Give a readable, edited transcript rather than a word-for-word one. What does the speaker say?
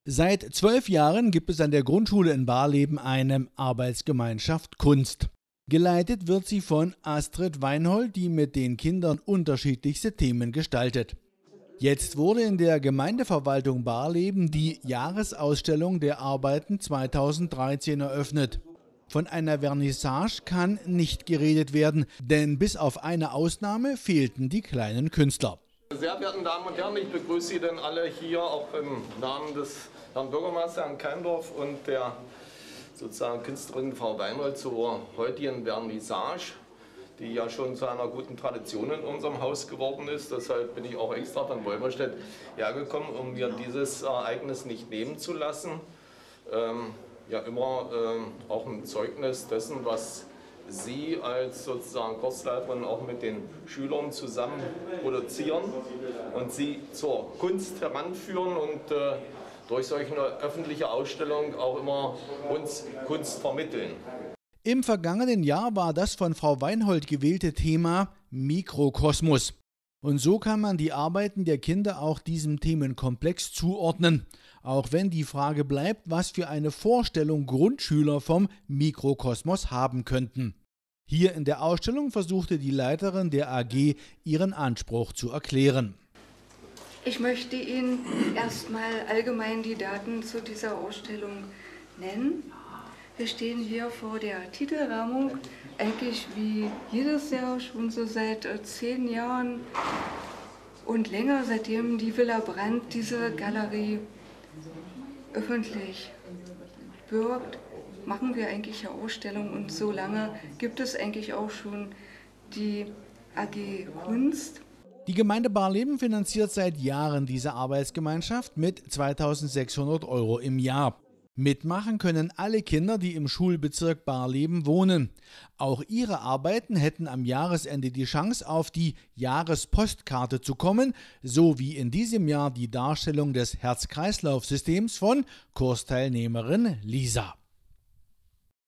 Seit 12 Jahren gibt es an der Grundschule in Barleben eine Arbeitsgemeinschaft Kunst. Geleitet wird sie von Astrid Weinhold, die mit den Kindern unterschiedlichste Themen gestaltet. Jetzt wurde in der Gemeindeverwaltung Barleben die Jahresausstellung der Arbeiten 2013 eröffnet. Von einer Vernissage kann nicht geredet werden, denn bis auf eine Ausnahme fehlten die kleinen Künstler. Sehr verehrten Damen und Herren, ich begrüße Sie denn alle hier, auch im Namen des Herrn Bürgermeisters, Herrn Keindorf, und der sozusagen Künstlerin Frau Weinhold zur heutigen Vernissage, die ja schon zu einer guten Tradition in unserem Haus geworden ist. Deshalb bin ich auch extra von Wolmerstedt hergekommen, um mir dieses Ereignis nicht nehmen zu lassen. Ja, immer auch ein Zeugnis dessen, was Sie als sozusagen Kursleiterin auch mit den Schülern zusammen produzieren und sie zur Kunst heranführen und durch solche öffentliche Ausstellung auch immer uns Kunst vermitteln. Im vergangenen Jahr war das von Frau Weinhold gewählte Thema Mikrokosmos. Und so kann man die Arbeiten der Kinder auch diesem Themenkomplex zuordnen. Auch wenn die Frage bleibt, was für eine Vorstellung Grundschüler vom Mikrokosmos haben könnten. Hier in der Ausstellung versuchte die Leiterin der AG ihren Anspruch zu erklären. Ich möchte Ihnen erstmal allgemein die Daten zu dieser Ausstellung nennen. Wir stehen hier vor der Titelrahmung, eigentlich wie jedes Jahr, schon so seit 10 Jahren und länger, seitdem die Villa Brandt diese Galerie öffentlich birgt, machen wir eigentlich eine Ausstellung, und so lange gibt es eigentlich auch schon die AG Kunst. Die Gemeinde Barleben finanziert seit Jahren diese Arbeitsgemeinschaft mit 2.600 € im Jahr. Mitmachen können alle Kinder, die im Schulbezirk Barleben wohnen. Auch ihre Arbeiten hätten am Jahresende die Chance, auf die Jahrespostkarte zu kommen, so wie in diesem Jahr die Darstellung des Herz-Kreislauf-Systems von Kursteilnehmerin Lisa.